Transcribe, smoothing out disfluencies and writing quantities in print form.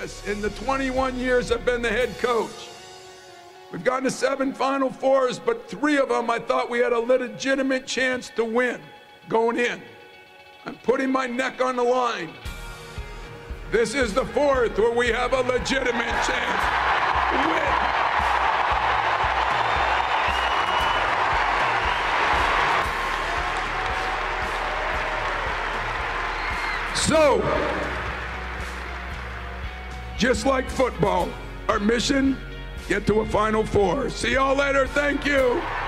this in the 21 years I've been the head coach. We've gotten to 7 Final Fours, but 3 of them I thought we had a legitimate chance to win going in. I'm putting my neck on the line. This is the 4th where we have a legitimate chance to win. So, just like football, our mission, get to a Final Four. See y'all later. Thank you.